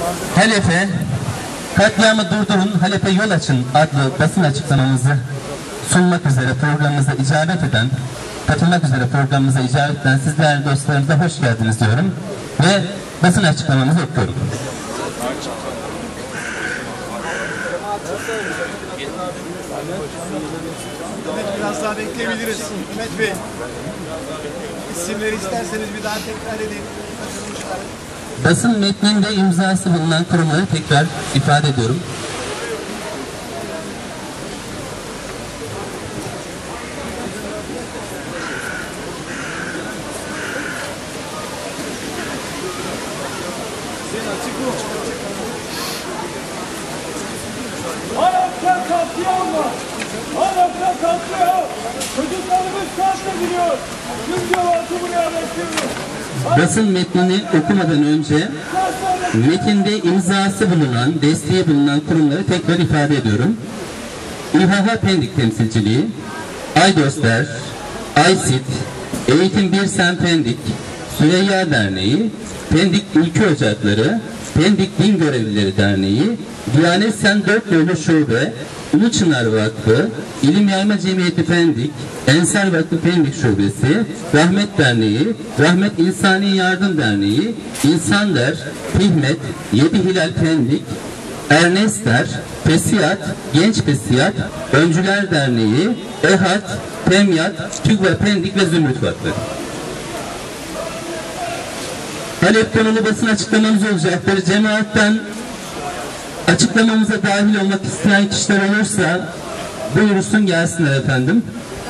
Halep'e katliamı durdurun, Halep'e yol açın adlı basın açıklamamızı sunmak üzere programımıza icabet eden, katılmak üzere programımıza icabet eden siz değerli dostlarımıza hoş geldiniz diyorum ve basın açıklamamızı okuyorum. Biraz daha bekleyebiliriz. Mehmet Bey, isimleri isterseniz bir daha tekrar edin. Basın metninde imzası bulunan kurumları tekrar ifade ediyorum. Arap'ta katliam var. Arap'ta katliam. Çocuklarımız katlediliyor. Tüm cevabı buraya bekliyoruz. Basın metnini okumadan önce metinde imzası bulunan, desteği bulunan kurumları tekrar ifade ediyorum. İHH Pendik Temsilciliği, Aydosler, Aysit, Eğitim Birsen Pendik, Süreyya Derneği, Pendik Ülke Ocakları, Pendik Din Görevlileri Derneği, Diyanet Sen 4 Yolu Şube, Ulu Çınar Vakfı, İlim Yayma Cemiyeti Pendik, Ensar Vakfı Pendik Şubesi, Rahmet Derneği, Rahmet İnsani Yardım Derneği, İnsander, Hihmet, Yedi Hilal Pendik, Ernestler, Fesiyat, Genç Fesiyat, Öncüler Derneği, EHAD, Temyat, TÜGVA Pendik ve Zümrüt Vakfı. Halep konulu basın açıklamamız olacaktır. Cemaatten açıklamamıza dahil olmak isteyen kişiler olursa buyursun gelsinler efendim.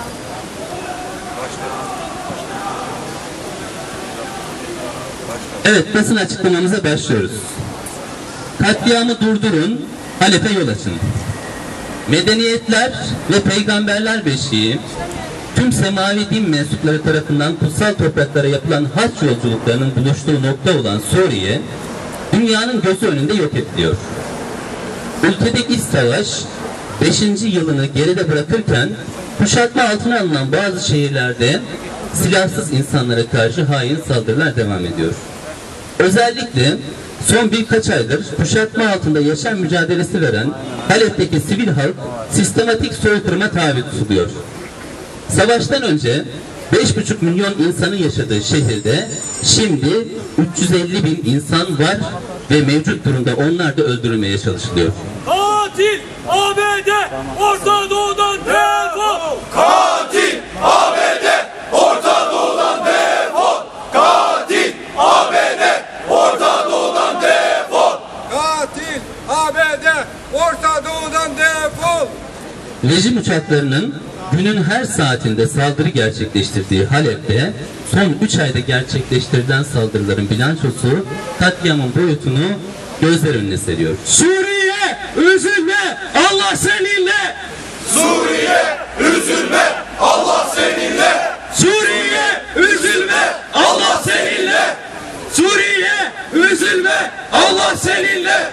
Evet, basın açıklamamıza başlıyoruz. Katliamı durdurun, Halep'e yol açın. Medeniyetler ve peygamberler beşiği, tüm semavi din mensupları tarafından kutsal topraklara yapılan haç yolculuklarının buluştuğu nokta olan Suriye, dünyanın gözü önünde yok ediliyor. Ülkedeki iç savaş 5. yılını geride bırakırken kuşatma altına alınan bazı şehirlerde silahsız insanlara karşı hain saldırılar devam ediyor. Özellikle son birkaç aydır kuşatma altında yaşam mücadelesi veren Halep'teki sivil halk sistematik soykırıma tabi tutuluyor. Savaştan önce 5,5 milyon insanın yaşadığı şehirde şimdi 350 bin insan var ve mevcut durumda onlar da öldürülmeye çalışılıyor. Katil ABD Orta Doğu'dan defol! Katil ABD Orta Doğu'dan defol! Katil ABD Orta Doğu'dan defol! Katil ABD Orta Doğu'dan defol! Rejim uçaklarının günün her saatinde saldırı gerçekleştirdiği Halep'te son 3 ayda gerçekleştirilen saldırıların bilançosu katliamın boyutunu gözler önüne seriyor. Suriye üzülme, Allah seninle! Suriye üzülme, Allah seninle! Suriye üzülme, Allah seninle! Suriye üzülme, Allah seninle!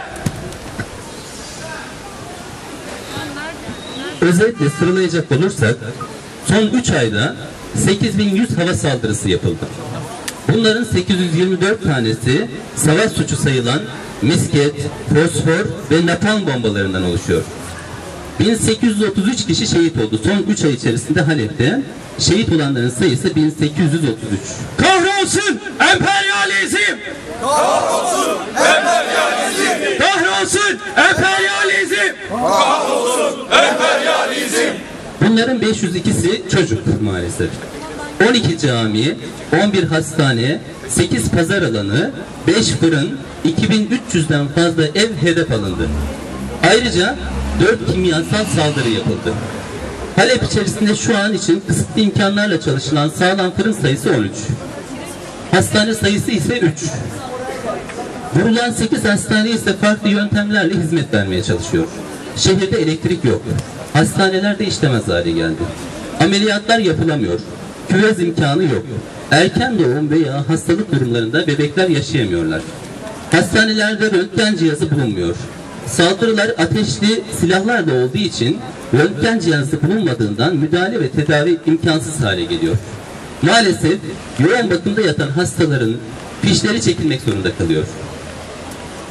Özetle sıralayacak olursak son 3 ayda 8100 hava saldırısı yapıldı. Bunların 824 tanesi savaş suçu sayılan misket, fosfor ve napalm bombalarından oluşuyor. 1833 kişi şehit oldu. Son 3 ay içerisinde Halep'te şehit olanların sayısı 1833. Kahrolsun emperyalizm! Kahrolsun emperyalizm! Kahrolsun emperyalizm! Kahrolsun emperyalizm! Bunların 502'si çocuk maalesef. 12 cami, 11 hastane, 8 pazar alanı, 5 fırın, 2300'den fazla ev hedef alındı. Ayrıca 4 kimyasal saldırı yapıldı. Halep içerisinde şu an için kısıtlı imkanlarla çalışılan sağlam fırın sayısı 13. Hastane sayısı ise 3. Vurulan 8 hastane ise farklı yöntemlerle hizmet vermeye çalışıyor. Şehirde elektrik yok. Hastaneler de işlemez hale geldi. Ameliyatlar yapılamıyor. Küvez imkanı yok. Erken doğum veya hastalık durumlarında bebekler yaşayamıyorlar. Hastanelerde röntgen cihazı bulunmuyor. Saldırılar ateşli silahlarla olduğu için röntgen cihazı bulunmadığından müdahale ve tedavi imkansız hale geliyor. Maalesef yoğun bakımda yatan hastaların fişleri çekilmek zorunda kalıyor.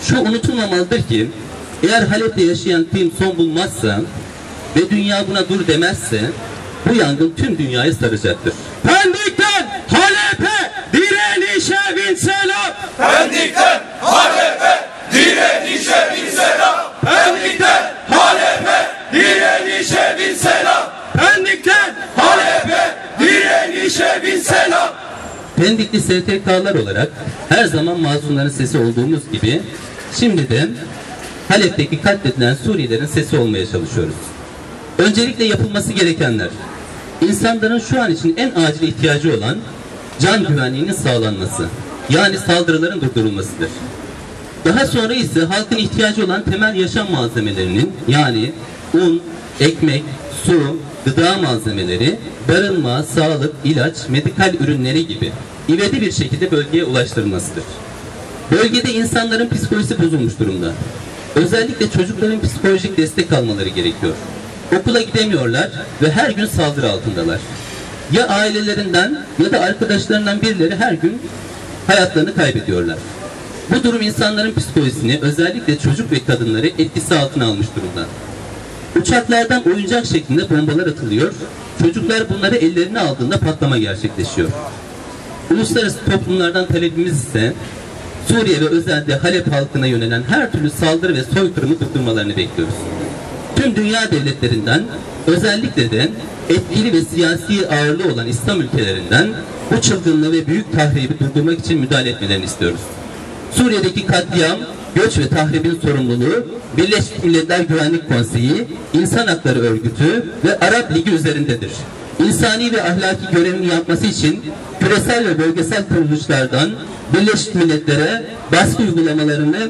Şu unutulmamalıdır ki eğer Halep'te yaşayan tim son bulmazsa ve dünya buna dur demezse bu yangın tüm dünyayı saracaktır. Pendik'ten Halep'e direnişe bin selam. Pendik'ten Halep'e direnişe bin selam. Pendik'ten Halep'e direnişe bin selam. Pendik'ten Halep'e direnişe bin selam. Pendikli STK'lar olarak her zaman masumların sesi olduğumuz gibi şimdi de Halep'teki katledilen Suriyelilerin sesi olmaya çalışıyoruz. Öncelikle yapılması gerekenler, insanların şu an için en acil ihtiyacı olan can güvenliğinin sağlanması, yani saldırıların durdurulmasıdır. Daha sonra ise halkın ihtiyacı olan temel yaşam malzemelerinin, yani un, ekmek, su, gıda malzemeleri, barınma, sağlık, ilaç, medikal ürünleri gibi ivedi bir şekilde bölgeye ulaştırılmasıdır. Bölgede insanların psikolojisi bozulmuş durumda. Özellikle çocukların psikolojik destek almaları gerekiyor. Okula gidemiyorlar ve her gün saldırı altındalar. Ya ailelerinden ya da arkadaşlarından birileri her gün hayatlarını kaybediyorlar. Bu durum insanların psikolojisini, özellikle çocuk ve kadınları etkisi altına almış durumda. Uçaklardan oyuncak şeklinde bombalar atılıyor, çocuklar bunları ellerine aldığında patlama gerçekleşiyor. Uluslararası toplumlardan talebimiz ise Suriye ve özellikle Halep halkına yönelen her türlü saldırı ve soykırımı durdurmalarını bekliyoruz. Tüm dünya devletlerinden, özellikle de etkili ve siyasi ağırlığı olan İslam ülkelerinden bu çılgınlığı ve büyük tahribi durdurmak için müdahale etmelerini istiyoruz. Suriye'deki katliam, göç ve tahribin sorumluluğu Birleşmiş Milletler Güvenlik Konseyi, İnsan Hakları Örgütü ve Arap Ligi üzerindedir. İnsani ve ahlaki görevini yapması için küresel ve bölgesel kuruluşlardan Birleşmiş Milletler'e baskı uygulamalarını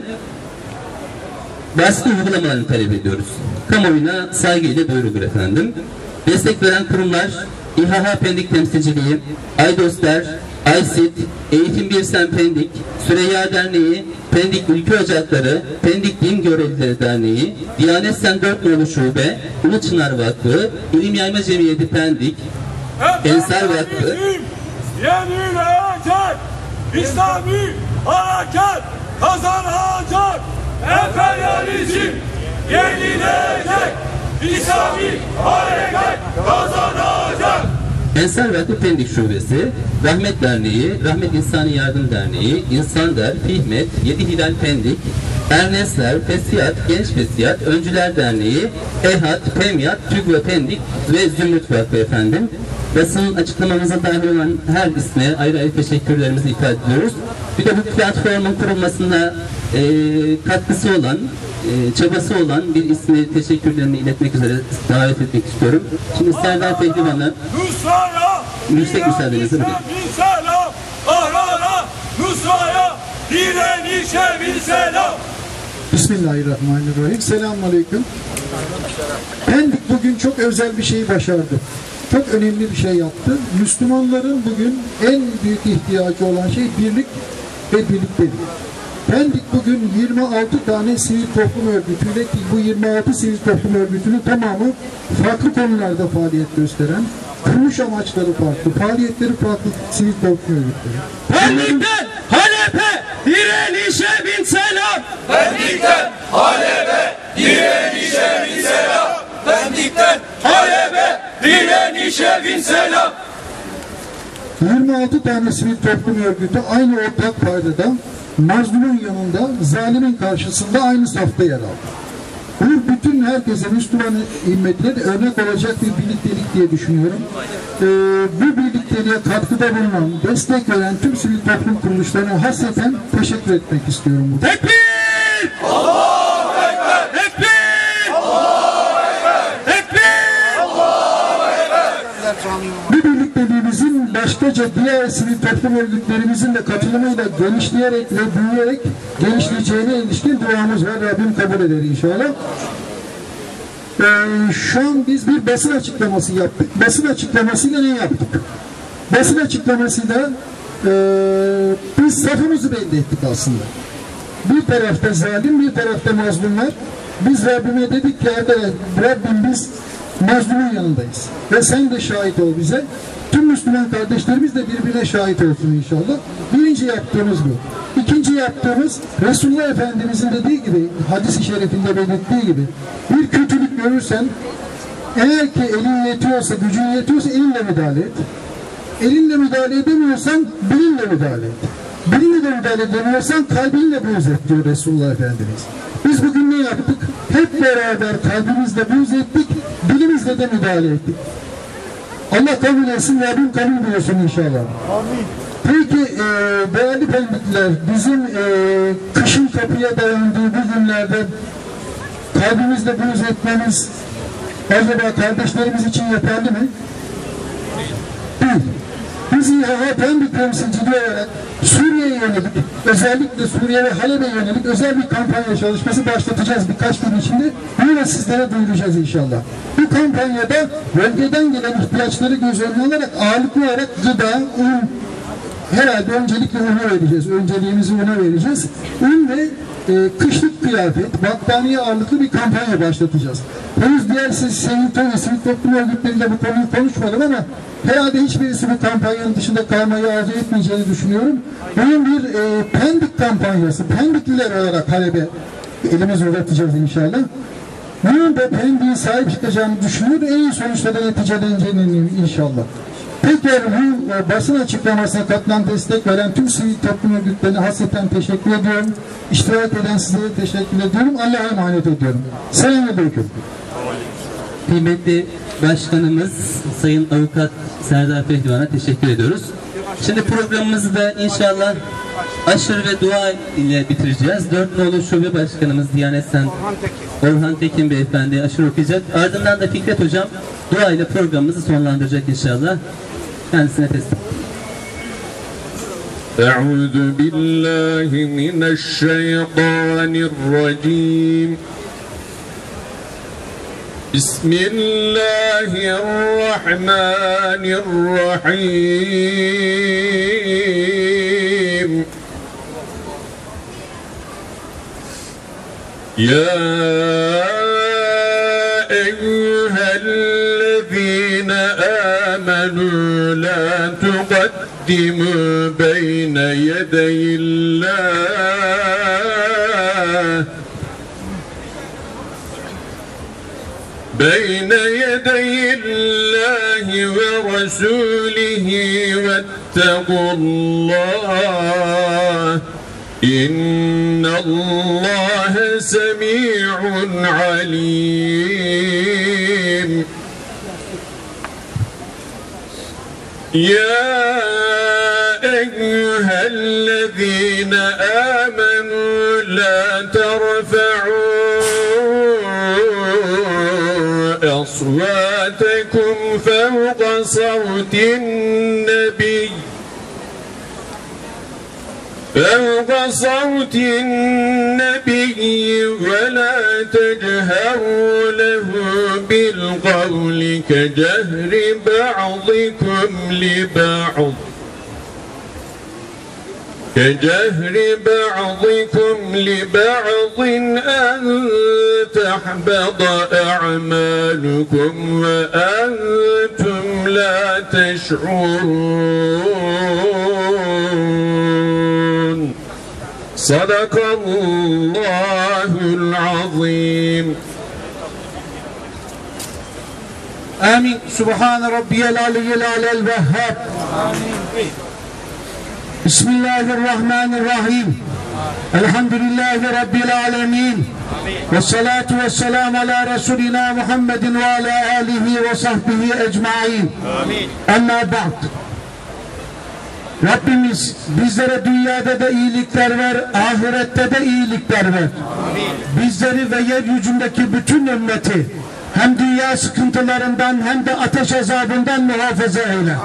talep ediyoruz. Kamuoyuna saygıyla duyurulur efendim. Destek veren kurumlar İHH Pendik Temsilciliği, Aydoslar, Aysit, Eğitim Birsen Pendik, Süreyya Derneği, Pendik Ülke Ocakları, Pendik Din Görevlileri Derneği, Diyanet Sen 4 Nolu Şube, Ulu Çınar Vakfı, İlim Yayma Cemiyeti Pendik, Ensar Vakfı, yenilecek, İslami harekat kazanacak. Emperyalizm yenilecek. İslami harekat kazanacak. Ensar Vakfı Pendik Şubesi, Rahmet Derneği, Rahmet İnsani Yardım Derneği, İnsander, Fihmet, Yedi Hilal Pendik, Ernestler, Fesiyat, Genç Fesiyat, Öncüler Derneği, EHAD, PEMYAT, TÜGVA Pendik ve Zümrüt Vakfı efendim. Basın açıklamamıza dahil olan her isme ayrı ayrı teşekkürlerimizi ifade ediyoruz. Bir de bu platformun kurulmasında katkısı olan, çabası olan bir ismi teşekkürlerini iletmek üzere davet etmek istiyorum. Şimdi Serdar Pehlivan'a yüksek müsaadenizle buyurun. Selam, ahrara, Nusra'ya, direnişe bin selam. Bismillahirrahmanirrahim. Selamünaleyküm. Pendik bugün çok özel bir şeyi başardı. Çok önemli bir şey yaptı. Müslümanların bugün en büyük ihtiyacı olan şey birlik ve birliktelik. Pendik bugün 26 tane sivil toplum örgütüyle, ki bu 26 sivil toplum örgütünün tamamı farklı konularda faaliyet gösteren, kuruluş amaçları farklı, faaliyetleri farklı sivil toplum örgütleri. Pendik'ten Halep'e direnişe bin selam. Pendik'ten Halep'e direnişe bin selam. Pendik'ten Halep'e direnişe bin selam. 26 tane sivil toplum örgütü aynı ortak paydada, mazlumun yanında, zalimin karşısında aynı safta yer aldı. Bu bütün herkese, Müslüman ümmetine de örnek olacak bir birliktelik diye düşünüyorum. Bu birlikteliğe katkıda bulunan, destek veren tüm sivil toplum kuruluşlarına hasreten teşekkür etmek istiyorum. Tekbir! Allahu Ekber! Tekbir! Allahu Ekber! Tekbir! Allahu Ekber! Bu birlikteliğimizin başkaca diğer sivil toplum örgütlerimizin de katılımıyla genişleyerek ve büyüyerek genişleyeceğine ilişkin duamız var. Rabbim kabul eder inşallah. Şu an biz bir basın açıklaması yaptık. Basın açıklamasıyla ne yaptık? Basın açıklamasıyla biz safımızı belli ettik aslında. Bir tarafta zalim, bir tarafta mazlumlar. Biz Rabbime dedik ki Rabbim biz mazlumun yanındayız. Ve sen de şahit ol bize. Tüm Müslüman kardeşlerimiz de birbirine şahit olsun inşallah. Birinci yaptığımız bu. İkinci yaptığımız, Resulullah Efendimizin dediği gibi, hadis-i şerifinde belirttiği gibi, bir kötülük görürsen, eğer ki elin yetiyorsa, gücün yetiyorsa elinle müdahale et. Elinle müdahale edemiyorsan dilinle müdahale et. Dilinle de müdahale edemiyorsan kalbinle buğz et diyor Resulullah Efendimiz. Biz bugün ne yaptık? Hep beraber kalbimizle buğz ettik, dilimizle de müdahale ettik. Allah kabul etsin, Rabbim kabul buyursun inşallah. Amin. Peki değerli Pendikliler, bizim kışın kapıya dayandığı bu günlerde kalbimizle buğz etmemiz acaba kardeşlerimiz için yeterli mi? Değil. Biz İHA Pendik temsilciliği olarak Suriye'ye yönelik, özellikle Suriye ve Halep'e yönelik özel bir kampanya çalışması başlatacağız birkaç gün içinde. Bunu da sizlere duyuracağız inşallah. Bu kampanyada bölgeden gelen ihtiyaçları göz önüne alarak ağırlıklı olarak gıda, un, herhalde öncelikle una vereceğiz. Önceliğimizi una vereceğiz. Un ve kışlık kıyafet, battaniye ağırlıklı bir kampanya başlatacağız. Henüz diğer sivil toplum örgütleriyle bu konuyu konuşmadım ama herhalde hiçbirisi bu kampanyanın dışında kalmayı arzu etmeyeceğini düşünüyorum. Bunun bir Pendik kampanyası, Pendikliler olarak Halep'e elimizi uzatacağız inşallah. Bunun da Pendik'e sahip çıkacağını düşünüyorum. En iyi sonuçlara neticeleneceğini inşallah. Tekrar bu basın açıklamasına katılan, destek veren tüm sivil toplum örgütlerine hasreten teşekkür ediyorum. İştirak eden sizlere teşekkür ediyorum. Allah'a emanet ediyorum. Selamünaleyküm. Kıymetli Başkanımız Sayın Avukat Serdar Pehlivan'a teşekkür ediyoruz. Şimdi programımızı da inşallah aşırı ve dua ile bitireceğiz. 4 nolu Şube Başkanımız Diyanet Sen Orhan Tekin Beyefendi aşırı okuyacak. Ardından da Fikret Hocam dua ile programımızı sonlandıracak inşallah. Kendisine teslim. Euzu billahi mineşşeytanirracim. Bismillahirrahmanirrahim. Ya eyyühellezine amenu la tuqaddimu beyne yedeyillah بين يدي الله ورسوله واتقوا الله إن الله سميع عليم يا أيها الذين آمنوا لا ترفعوا أصواتكم فوق صوت النبي ولا تجهروا له بالقول كجهر بعضكم لبعض أن تحبط أعمالكم وأنتم لا تشعرون صدق الله العظيم. آمين. سبحان ربي العلي الأعلى الوهاب. بسم الله الرحمن الرحيم. الحمد لله رب العالمين. والصلاة والسلام على رسولنا محمد وعلى آله وصحبه ecmaîn. Amma ba'd. Rabbimiz bizlere dünyada da iyilikler ver, ahirette de iyilikler ver. Bizleri ve yeryüzündeki bütün ümmeti hem dünya sıkıntılarından hem de ateş azabından muhafaza eyle.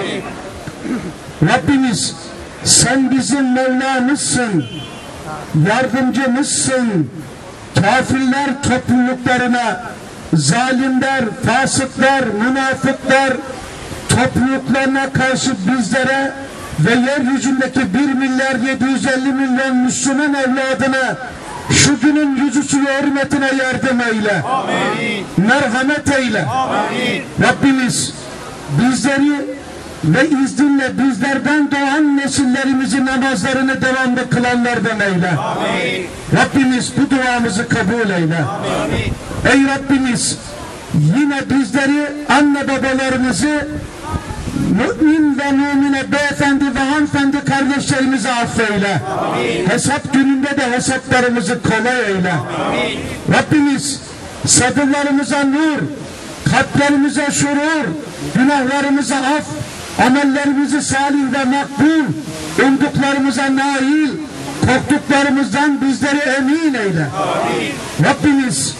Rabbimiz sen bizim Mevlamızsın, yardımcımızsın. Kafirler topluluklarına, zalimler, fasıklar, münafıklar topluluklarına karşı bizlere ve yeryüzündeki 1.750.000.000 Müslüman evladına şu günün yüzüsü ve hürmetine yardım eyle. Amin. Merhamet eyle. Amin. Rabbimiz bizleri ve izninle bizlerden doğan nesillerimizi namazlarını devamlı kılanlardan eyle. Amin. Rabbimiz bu duamızı kabul eyle. Amin. Ey Rabbimiz, yine bizleri, anne babalarımızı, mümin ve mümine beyefendi ve hanımefendi kardeşlerimizi affeyle. Amin. Hesap gününde de hesaplarımızı kolay eyle. Amin. Rabbimiz sadırlarımıza nur, kalplerimize şurur, günahlarımıza af, amellerimizi salih ve makbul, umduklarımıza nail, korktuklarımızdan bizleri emin eyle. Amin. Rabbimiz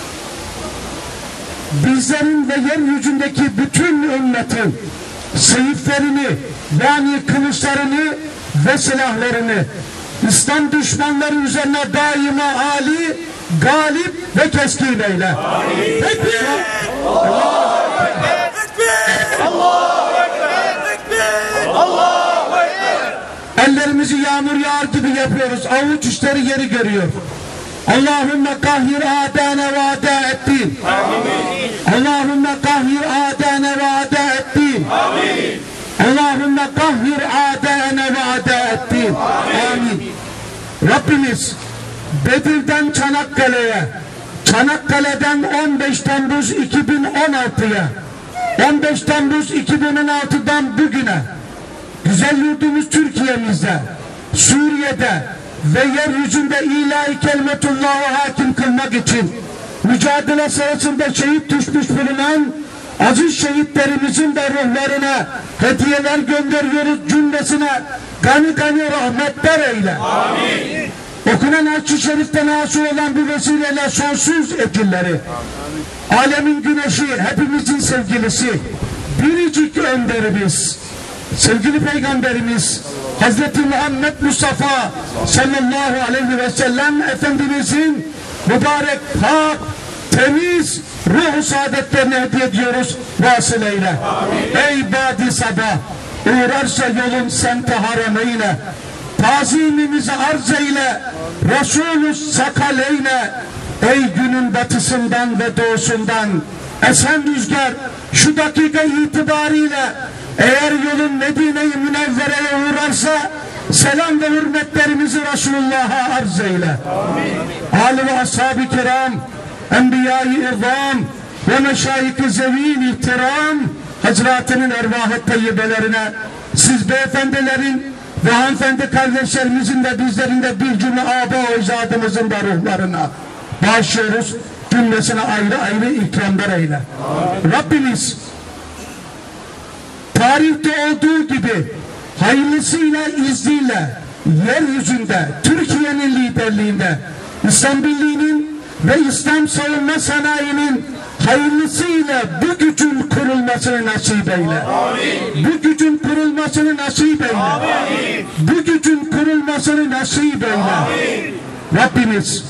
bizlerin ve yeryüzündeki bütün ümmetin seyiflerini, yani kılıçlarını ve silahlarını İslam düşmanları üzerine daima âli, galip ve keskin eyle. Amin. Tekbir! Allahu Ekber! Tekbir! Allahu Ekber! Tekbir! Allahu Ekber! Ellerimizi yağmur yağar gibi yapıyoruz. Avuç içleri yeri görüyor. Allahümme kahhir âdâne ve âdâ'eddîn. Allahümme kahhir âdâne ve âdâ'eddîn. Allahümme kahhir âdâne ve âdâ'eddîn. Amin. Rabbimiz Bedir'den Çanakkale'ye, Çanakkale'den 15 Temmuz 2016'ya, 15 Temmuz 2016'dan bugüne güzel yurdumuz Türkiye'mizde, Suriye'de ve yeryüzünde ilahi kelimetullah'ı hakim kılmak için mücadele sırasında şehit düşmüş bulunan aziz şehitlerimizin de ruhlarına hediyeler gönderiyoruz, cümlesine gani gani rahmetler eyle. Amin. Okunan Hac-ı Şerif'ten hasıl olan bu vesileyle sonsuz ecirleri, alemin güneşi, hepimizin sevgilisi, biricik önderimiz, sevgili Peygamberimiz Hazreti Muhammed Mustafa sallallahu aleyhi ve sellem Efendimizin mübarek, pak, temiz ruh-u saadetlerine hediye ediyoruz, vasıl eyle. Ey badi sabah, uğrarsa yolun semte harameyne, tazimimizi arz eyle, Resulü sakaleyne. Ey günün batısından ve doğusundan esen rüzgar, şu dakika itibariyle eğer yolun Medine-i Münevvere'ye uğrarsa selam ve hürmetlerimizi Resulullah'a arz eyle. Âli ve ashab-ı kiram, enbiya-i izam ve meşayih-i zevîn ihtiram hazretinin ervah-ı teyyibelerine, siz beyefendilerin ve hanımefendi kardeşlerimizin de bizlerin de bir cümle âbâ-ı ecdadımızın da ruhlarına bağışlıyoruz. Cümlesine ayrı ayrı ikramlar eyle. Rabbimiz tarihte olduğu gibi hayırlısıyla, izniyle yeryüzünde Türkiye'nin liderliğinde İslam Birliği'nin ve İslam savunma sanayinin hayırlısıyla bu gücün kurulmasını nasip eyle. Amin. Bu gücün kurulmasını nasip eyle. Amin. Bu gücün kurulmasını nasip eyle. Amin. Rabbimiz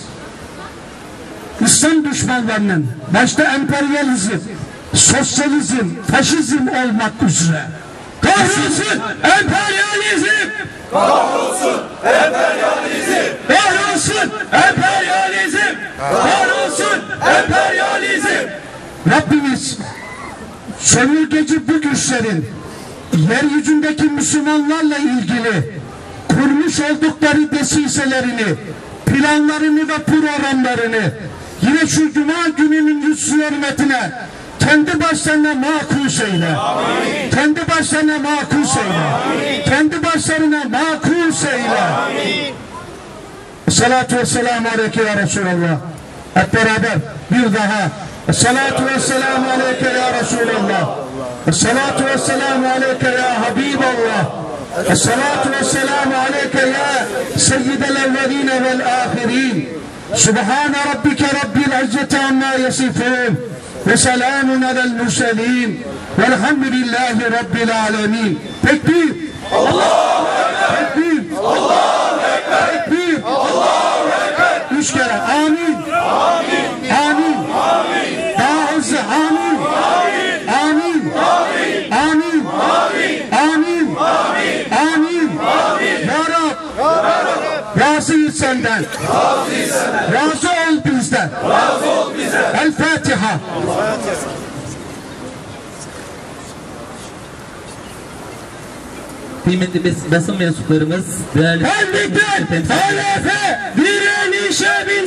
İslam düşmanlarının başta emperyalizm, sosyalizm, faşizm olmak üzere kahrolsun emperyalizm! Kahrolsun emperyalizm! Kahrolsun emperyalizm! Kahrolsun emperyalizm! Rabbimiz sömürgeci bu güçlerin yeryüzündeki Müslümanlarla ilgili kurmuş oldukları desiselerini, planlarını ve programlarını yine şu Cuma gününün yüzsü hürmetine kendi başlarına makus eyle. Amin. Kendi başlarına makus eyle. Amin. Kendi başlarına makus eyle. Amin. Salatu ve selamu aleyke ya Resulallah. Hep beraber bir daha. Salatu ve selamu aleyke ya Resulallah. Salatu ve selamu aleyke ya Habiballah. Salatu ve selamu aleyke ya seyyidel evveline vel ahirin. Subhane rabbike rabbil izzeti amma yasifun. Ve selamun alel murselin. Velhamdülillahi rabbil alemin. Tekbir. Allahu Ekber! Tekbir. Allahu Ekber! Tekbir. Allahu Ekber! 3 kere. Amin. Amin! Amin. Amin! Daha hızlı. Amin. Amin. Amin! Amin. Amin. Amin. Amin. Ya Rab. Razıyız senden. Razı ol bizden. Razı ol bize! El Fatiha. kıymetli basın mensuplarımız, değerli Pendik'ten Halefe direnişe bin